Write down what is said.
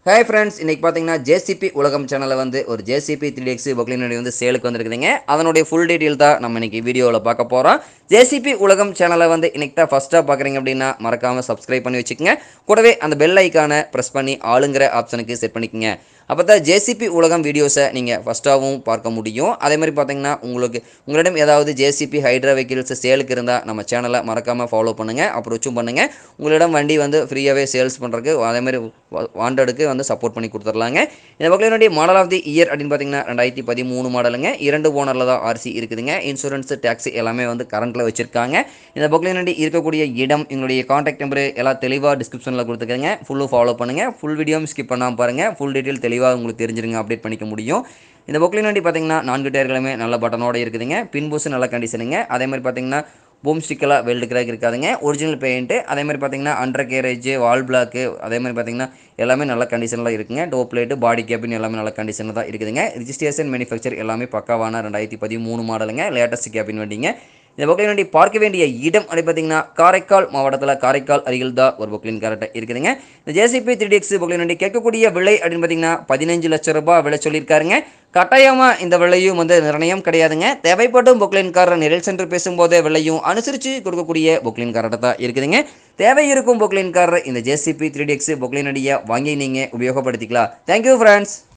Hi friends, இன்னைக்கு பார்த்தீங்கன்னா JCB உலகம் சேனலில் வந்து ஒரு ஜேசிபி 3Dx பொக்லின் வண்டி வந்து சேலுக்கு வந்துருக்குதுங்க. அதனுடைய ஃபுல் டீட்டெயில் தான் நம்ம இன்னைக்கு வீடியோவில் பார்க்க போகிறோம். ஜேசிபி உலகம் சேனலை வந்து இன்னைக்கு தான் ஃபஸ்ட்டாக பார்க்குறீங்க அப்படின்னா மறக்காமல் சப்ஸ்கிரைப் பண்ணி வச்சுக்கோங்க. கூடவே அந்த பெல் ஐக்கானை ப்ரெஸ் பண்ணி ஆளுங்கிற ஆப்ஷனுக்கு செட் பண்ணிக்கோங்க. அப்போ தான் ஜேசிபி உலகம் வீடியோஸை நீங்கள் ஃபஸ்ட்டாகவும் பார்க்க முடியும். அதே மாதிரி பார்த்தீங்கன்னா உங்களிடம் ஏதாவது ஜேசிபி ஹைட்ரா வெஹிக்கிள்ஸ் சேலுக்கு இருந்தால் நம்ம சேனலை மறக்காமல் ஃபாலோ பண்ணுங்கள், அப்ரோச்சும் பண்ணுங்கள். உங்களிடம் வண்டி வந்து ஃப்ரீயாகவே சேல்ஸ் பண்ணுறதுக்கு அதேமாதிரி வாண்டடுக்கு வந்து சப்போர்ட் பண்ணி கொடுத்துர்லாங்க. இந்த பக்கம் மாடல் ஆஃப் தி இயர் அப்படின்னு பார்த்தீங்கன்னா 2013 மாடலுங்க. 2 ஓனரில் தான் ஆர்சி இருக்குதுங்க. இன்சூரன்ஸ் டேக்ஸ் எல்லாமே வந்து கரண்ட்டில் வச்சுருக்காங்க. இந்த பக்கம் இருக்கக்கூடிய இடம், எங்களுடைய காண்டாக்ட் நம்பர் எல்லாம் தெளிவாக டிஸ்கிரிப்ஷனில் கொடுத்துருக்கேங்க. ஃபுல்லும் ஃபாலோ பண்ணுங்கள். ஃபுல் வீடியோவும் ஸ்கிப் பண்ணாமல் பாருங்கள். ஃபுல் டீட்டெயில் தெளிவாக உங்களுக்கு தெரிஞ்சிருங்க, அப்டேட் பண்ணிக்க முடியும். இந்த பொக்லின் வண்டி பார்த்தீங்கன்னா 4 டயர்களுமே நல்ல பட்டனோட இருக்குதுங்க. பின்பூசு நல்ல கண்டிஷனுங்க. அதே மாதிரி பார்த்தீங்கன்னா பூம் ஸ்டிக்கெல்லாம் வெல்டு கிராக் இருக்காதுங்க. Original paint. அதே மாதிரி பார்த்தீங்கன்னா அண்டர் கேரேஜ், வால் பிளாக்கு, அதே மாதிரி பார்த்தீங்கன்னா எல்லாமே நல்ல கண்டிஷனில் இருக்குங்க. டோ பிளேட்டு, பாடி கேபின் எல்லாமே நல்ல கண்டிஷனில் தான் இருக்குதுங்க. ரிஜிஸ்ட்ரேஷன் மேனுஃபேக்சர் எல்லாமே பக்காவான 2013 மாடலுங்க. லேட்டஸ்ட் கேபின் வண்டிங்க. இந்த பொக்லின் வண்டி பார்க்க வேண்டிய இடம் அப்படி பார்த்தீங்கன்னா காரைக்கால் மாவட்டத்தில் காரைக்கால் அருகில் தான் ஒரு பொக்லின் கரெக்டாக இருக்குதுங்க. இந்த ஜேசிபி 3Dx பொக்லின் வண்டி கேட்கக்கூடிய விலை அப்படின்னு பார்த்தீங்கன்னா 15 லட்சம் ரூபாய் விலை சொல்லியிருக்காருங்க. கட்டாயமாக இந்த விலையும் வந்து நிர்ணயம் கிடையாதுங்க. தேவைப்படும் பொக்லின் காரை நேரில் சென்று பேசும்போதே விலையும் அனுசரித்து கொடுக்கக்கூடிய பொக்லின் கார்டாக தான் இருக்குதுங்க. தேவை இருக்கும் பொக்லின் கார் இந்த ஜேசிபி 3Dx பொக்லின் வண்டியை வாங்கி நீங்கள் உபயோகப்படுத்திக்கலாம். Thank you friends.